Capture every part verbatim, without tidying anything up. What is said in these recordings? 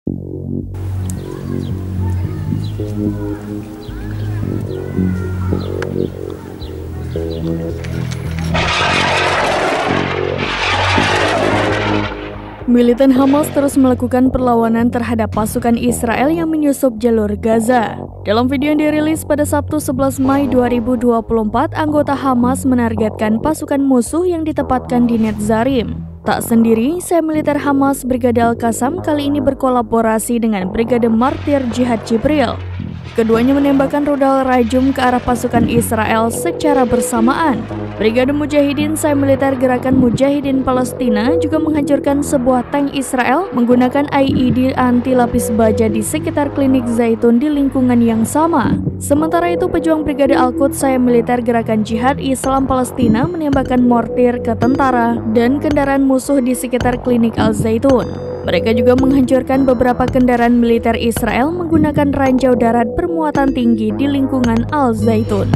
Militan Hamas terus melakukan perlawanan terhadap pasukan Israel yang menyusup jalur Gaza. Dalam video yang dirilis pada Sabtu sebelas Mei dua ribu dua puluh empat, anggota Hamas menargetkan pasukan musuh yang ditempatkan di Netzarim. Tak sendiri, sel militer Hamas Brigade Al-Qassam kali ini berkolaborasi dengan Brigade Martir Jihad Jibril. Keduanya menembakkan rudal rajum ke arah pasukan Israel secara bersamaan. Brigade Mujahidin Sel Militer Gerakan Mujahidin Palestina juga menghancurkan sebuah tank Israel menggunakan I E D anti lapis baja di sekitar klinik Zaitun di lingkungan yang sama. Sementara itu, pejuang Brigade Al-Quds Sel Militer Gerakan Jihad Islam Palestina menembakkan mortir ke tentara dan kendaraan musuh di sekitar klinik Al-Zaitun. Mereka juga menghancurkan beberapa kendaraan militer Israel menggunakan ranjau darat bermuatan tinggi di lingkungan Al-Zaitun.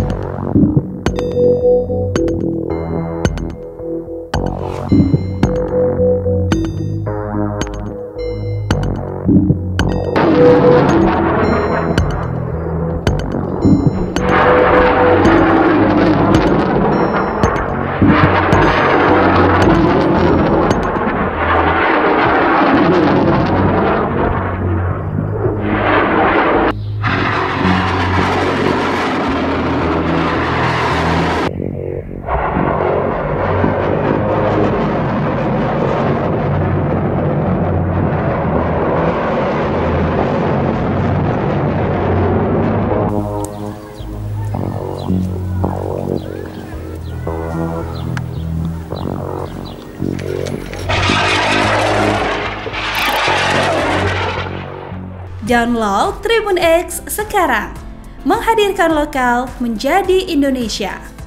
Download Tribun X sekarang, menghadirkan lokal menjadi Indonesia.